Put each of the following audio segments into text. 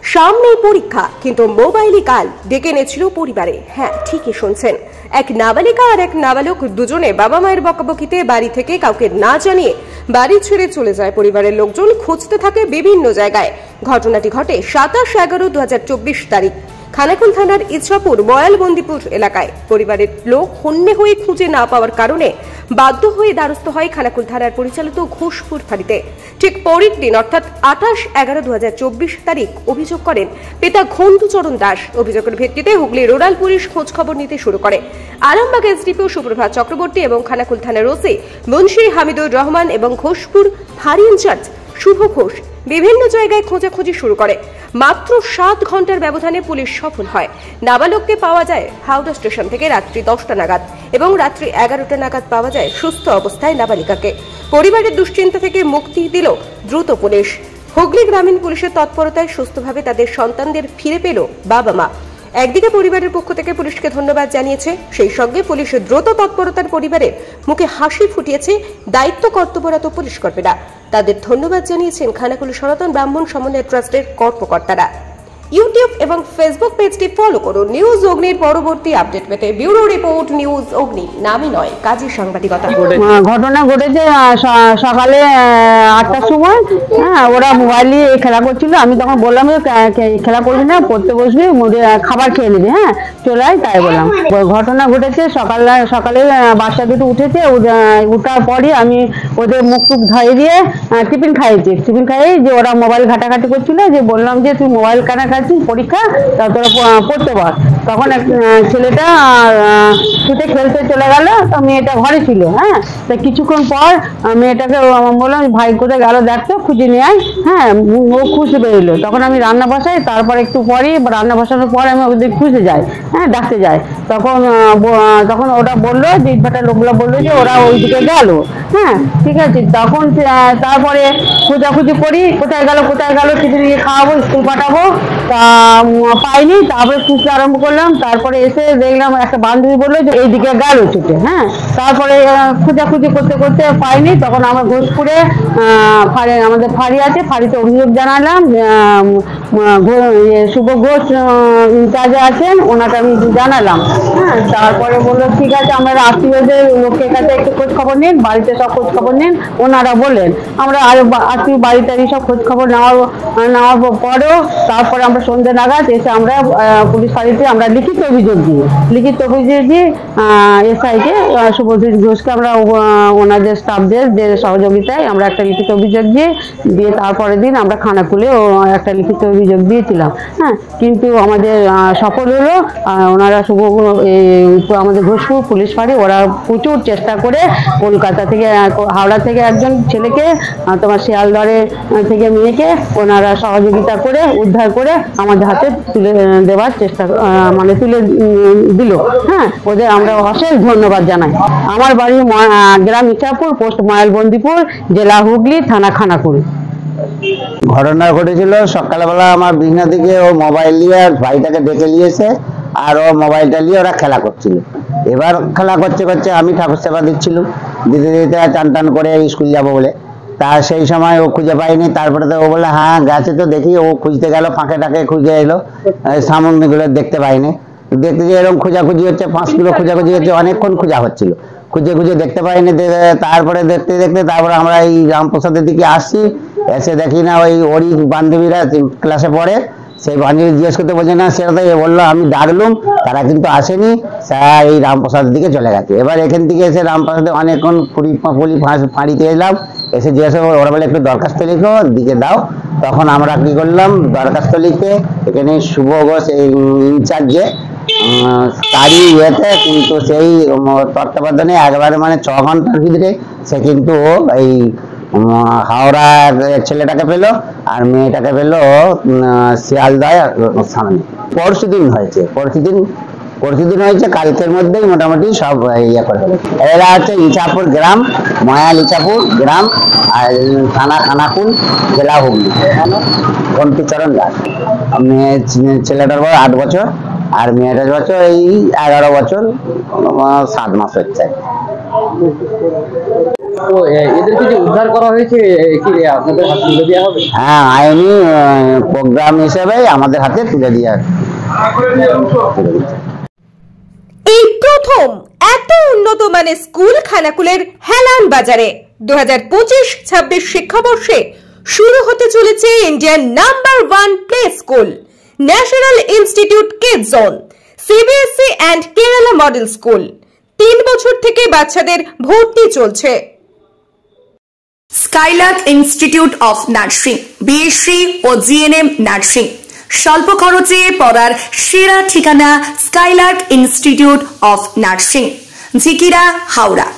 সামনেই পরীক্ষা, কিন্তু মোবাইলই কাল ডেকে এনেছিল পরিবারে। হ্যাঁ, ঠিকই শুনছেন, এক নাবালিকা আর এক নাবালক দুজনে বাবা মায়ের বকাবকিতে বাড়ি থেকে কাউকে না জানিয়ে বাড়ি ছেড়ে চলে যায়। পরিবারের লোকজন খুঁজতে থাকে বিভিন্ন জায়গায়। ঘটনাটি ঘটে 27/11/2024 তারিখ খানাকুল থানার ইছাপুর ময়ালবন্দিপুর এলাকায়। পরিবারের লোক হন্যে হয়ে খুঁজে না পাওয়ার কারণে বাধ্য হয়ে দ্বারস্থ হয় খানাকুল থানার পরিচালিত ঘোষপুর ফাঁড়িতে। ঠিক পরের দিন অর্থাৎ 28/11/2024 তারিখ অভিযোগ করেন পিতা ঘণ্টুচরণ দাস। অভিযোগের ভিত্তিতে হুগলি রুরাল পুলিশ খোঁজ খবর নিতে শুরু করে। আরামবাগ এসডিপিও সুপ্রভাত চক্রবর্তী এবং খানাকুল থানার ওসি মুন্সি হামিদুর রহমান এবং ঘোষপুর ফাঁড়ি ইনচার্জ শুভ ঘোষ বিভিন্ন জায়গায় খোঁজাখুঁজি শুরু করে। মাত্র 7 ঘন্টার ব্যবধানে পুলিশ সফল হয়। নাবালককে পাওয়া যায় হাওড়া স্টেশন থেকে রাত্রি 10টা নাগাদ এবং রাত্রি 11টা নাগাদ পাওয়া যায় সুস্থ অবস্থায় নাবালিকাকে। পরিবারের দুশ্চিন্তা থেকে মুক্তি দিল দ্রুত পুলিশ। হুগলি গ্রামীণ পুলিশের তৎপরতায় সুস্থভাবে তাদের সন্তানদের ফিরে পেল বাবা মা। একদিকে পরিবারের পক্ষ থেকে পুলিশকে ধন্যবাদ জানিয়েছে, সেই সঙ্গে পুলিশ দ্রুত তৎপরতার পরিবারের মুখে হাসি ফুটিয়েছে দায়িত্ব কর্তব্যরত পুলিশ কর্মীরা। তাদের ধন্যবাদ জানিয়েছেন খানাকুল সনাতন ব্রাহ্মণ সমন্বয় ট্রাস্টের কর্মকর্তারা। ইউটিউব এবং ফেসবুক পেজটি ফলো করুন নিউজ অগ্নির পরবর্তী আপডেট পেতে। ব্যুরো রিপোর্ট, নিউজ অগ্নি, নামই নয় কাজী সাংবাদিকতা। ঘটনা ঘটেছে সকালে 8টার সময়। হ্যাঁ, ওরা মোবাইল নিয়ে খেলা করছিল। আমি তখন বললাম যে খেলা করবি না, পড়তে বসবি, খাবার খেয়ে নিবি, হ্যাঁ চলে আয়, তাই বললাম। ঘটনা ঘটেছে সকালে বাচ্চা দুটো উঠেছে। উঠার পরই আমি ওদের মুখ টুক ধুয়ে দিয়ে টিফিন খাইয়েছি। টিফিন খাইয়ে যে ওরা মোবাইল ঘাটাঘাটি করছিল, যে বললাম যে তুই মোবাইল কেনা পরীক্ষা, তা তোরা পড়তে পার। তখন ছেলেটা ছুটে খেলতে চলে গেল, তো মেয়েটা ঘরে ছিল। হ্যাঁ, তা কিছুক্ষণ পর মেয়েটাকে বললাম ভাই কোথায় গেল দেখতো, খুঁজে নিয়ে আয়। হ্যাঁ, ও খুঁজে বেরোলো। তখন আমি রান্না বসাই, তারপর একটু পরে রান্না বসানোর পর আমি ওদের খুঁজে যাই, হ্যাঁ ডাকতে যাই। তখন ওরা বললো যে ইটভাটার লোকগুলো বললো যে ওরা ওইদিকে গেল। হ্যাঁ, ঠিক আছে। তখন তারপরে খোঁজাখুঁজি করি, কোথায় গেল টিফিন নিয়ে খাওয়াবো, স্কুল পাঠাবো, তা পাইনি। তারপরে খুঁজতে আরম্ভ করলাম। তারপরে এসে দেখলাম একটা বান্ধবী বললো যে এইদিকে গেল ছুটে। হ্যাঁ, তারপরে খোঁজাখুঁজি করতে করতে পাইনি। তখন আমরা ঘোষপুরে আমাদের ফাঁড়ি আছে, ফাঁড়িতে অভিযোগ জানালাম। শুভ ঘোষ ইনচার্জে আছেন, ওনাকে আমি জানালাম। হ্যাঁ, তারপরে বললো ঠিক আছে, আমরা আত্মীয়দের লোকের কাছে একটু খোঁজ খবর নিন, বাড়িতে সব খোঁজ খবর নিন। ওনারা বললেন আমরা আর আত্মীয় বাড়িতে সব খোঁজ খবর নেওয়ার পরেও তারপরে আমরা সন্ধ্যে নাগাদ এসে আমরা পুলিশ ফাঁড়িতে আমরা লিখিত অভিযোগ দিই এসআইকে শুভজিৎ ঘোষকে আমরা ওনাদের স্টাফদের সহযোগিতায় আমরা একটা লিখিত অভিযোগ দিয়ে তারপরের দিন আমরা খানাকুলে একটা লিখিত অভিযোগ দিয়েছিলাম। হ্যাঁ, কিন্তু আমাদের সফল হলো। ওনারা আমাদের ঘোষপুর পুলিশ ফাঁড়ি ওরা প্রচুর চেষ্টা করে কলকাতা থেকে হাওড়া থেকে একজন ছেলেকে, তোমার শিয়ালদহের থেকে মেয়েকে ওনারা সহযোগিতা করে উদ্ধার করে আমাদের হাতে তুলে দেওয়ার চেষ্টা তুলে দিল। হ্যাঁ, ওদের আমরা অশেষ ধন্যবাদ জানাই। আমার বাড়ি গ্রাম ইছাপুর, পোস্ট ময়ালবন্দিপুর, জেলা হুগলি, থানা খানাকুল। ঘটনা ঘটেছিল সকালবেলা আমার বিছনা থেকে ও মোবাইল নিয়ে ভাইটাকে ডেকে নিয়েছে, আর ও মোবাইলটা নিয়ে ওরা খেলা করছিল। এবার খেলা করতে করতে আমি ঠাকুর সেবা দিচ্ছিলাম, দিতে দিতে টান করে স্কুল যাবো বলে। তা সেই সময় ও খুঁজে পাইনি। তারপরে তো ও বলে হ্যাঁ গেছে, তো দেখি ও খুঁজতে গেল, ফাঁকে টাকে খুঁজে এলো, সামগ্রীগুলো দেখতে পাইনি। দেখতে যে এরকম খোঁজাখুঁজি হচ্ছে, 5 কিলো খোঁজাখুঁজি হচ্ছে, অনেকক্ষণ খোঁজা হচ্ছিল, খুঁজে দেখতে পাইনি। তারপরে দেখতে তারপরে আমরা এই রামপ্রসাদের দিকে আসছি। এসে দেখি না ওরই বান্ধবীরা ক্লাসে পড়ে, সেই বান্ধবী জিজ্ঞেস করতে বলছে না সেটা তো বললো আমি ডাকলুম, তারা কিন্তু আসেনি, স্যার এই রামপ্রসাদের দিকে চলে গেছে। এবার এখান থেকে এসে রামপ্রসাদে অনেকক্ষণ ফাঁড়িতে এলাম, এসে জিজ্ঞাসা ওরা বলে একটু দরখাস্ত লিখো দিকে দাও। তখন আমরা কি করলাম, দরখাস্ত লিখে এখানে শুভ ঘোষ এই ইনচার্জে তারই ইয়েতে, কিন্তু সেই তত্ত্বাবধানে একবারে 6 ঘন্টার ভিতরে সে কিন্তু এই হাওড়ার ছেলেটাকে পেলো আর মেয়েটাকে পেলো শিয়ালদায় সামনে। পরশু দিন হয়েছে, কালকের মধ্যেই মোটামুটি সব ইয়ে করে। এরা হচ্ছে ইছাপুর গ্রাম, ময়াল ইছাপুর গ্রাম, আর থানা খানাকুল, জেলা হুগলি। ঘণ্টুচরণ দাস। ছেলেটার বয়স 8 বছর আর মেয়েটার বছর এই 11 বছর 7 মাস হচ্ছে। তো এদেরকে যে উদ্ধার করা হয়েছে কি আপনাদের হাতে তুলে দেওয়া হবে? হ্যাঁ, আইনি প্রোগ্রাম হিসেবে আমাদের হাতে তুলে দেওয়া। এই প্রথম এত উন্নত মানের স্কুল খানাকুলের হেলান বাজারে 2025-26 শিক্ষাবর্ষে শুরু হতে চলেছে Indian number 1 play school, national institute kids zone, CBSE and Kerala model school. 3 বছর থেকে বাচ্চাদের ভর্তি চলছে। Skylark institute of nursing, BSc ও জিএনএম নার্সিং। স্বল্প খরচে পড়ার সেরা ঠিকানা skylark institute of nursing, Jhikira, Howrah.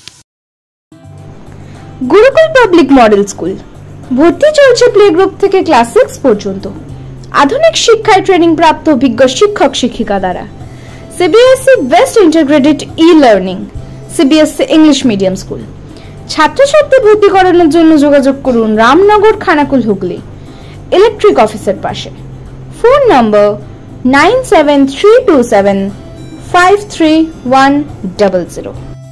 Gurukul public model school, ভর্তি চলছে প্লে গ্রুপ থেকে ক্লাস 6 পর্যন্ত। আধুনিক শিক্ষায় ট্রেনিং প্রাপ্ত অভিজ্ঞ শিক্ষক শিক্ষিকা দ্বারা। CBSE best integrated e-learning, CBSE English medium school. ছাত্রছাত্রী ভর্তি করানোর জন্য যোগাযোগ করুন রামনগর, খানাকুল, হুগলি, ইলেকট্রিক অফিসের পাশে। Phone number 9732753100।